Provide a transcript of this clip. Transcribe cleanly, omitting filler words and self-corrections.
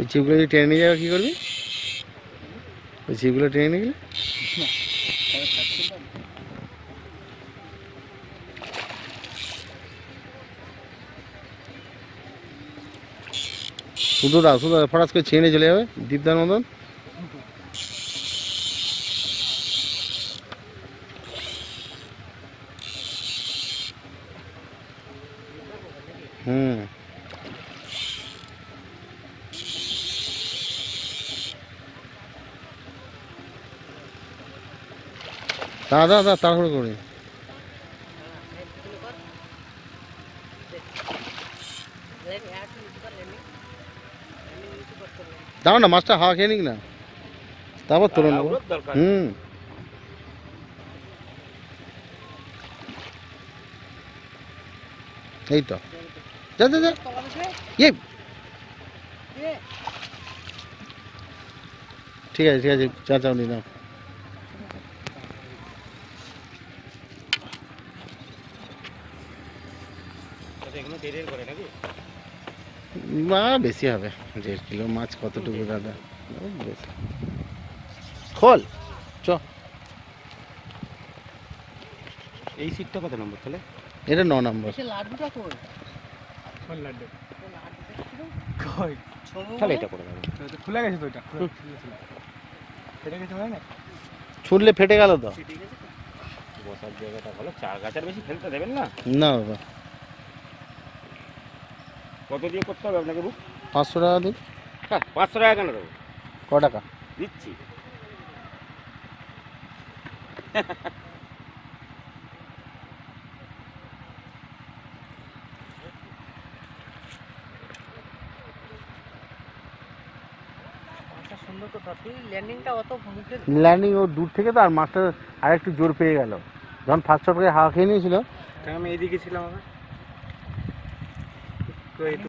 ছিপগুলো যদি টেনে নিয়ে যাবে কী করবি? ওই ছিপগুলো টেনে নিয়ে গেলে শুধু ফটাস করে ছিঁড়ে চলে যাবে দীপদার মতন। হুম, তাড়াহুড়ো করি। দাও না, মাছটা হাওয়া খেয়ে নিক না, তারপর তুলে নেবো। হুম, এই তো যা যা যা। ঠিক আছে ঠিক আছে, চা চাউনি নাও। মা বেশি হবে, 1.5 কিলো মাছ কতটুকু দাদা? খোল চ। এই সিটটা কত নম্বর তাহলে? এটা 9 নম্বর। লাড্ডুটা কই? কোন লাড্ডু? কই? তাহলে এটা করে দেবো। তো খুলে গেছে তো এটা। ফেটে গেছে হয় না? ছুটলে ফেটে গেল তো। বসার জায়গাটা ভালো, 4 গাছের বেশি ফেলতে দেবেন না। না বাবা, কত দিয়ে করতে হবে আপনাকে বুক? 500 টাকা দিন। হ্যাঁ, 500 টাকা কেন দেবো? ক টাকা দিচ্ছি। সুন্দর তো তাতে ল্যান্ডিংটা অত মুখে ল্যান্ডিং ও দূর থেকে তো, আর মাছটা আর একটু জোর পেয়ে গেল যখন ফার্স্ট শট করে হাওয়া খেয়ে নিয়েছিল। আমি এইদিকে ছিলাম আবার।